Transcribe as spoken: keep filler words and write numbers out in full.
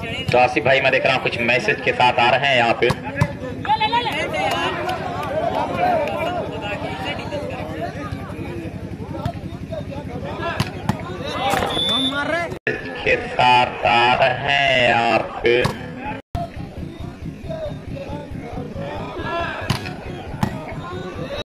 तो आसिफ भाई मैं देख रहा हूँ कुछ मैसेज के साथ आ रहे हैं यहाँ पे। के साथ आ रहे हैं यहाँ पे।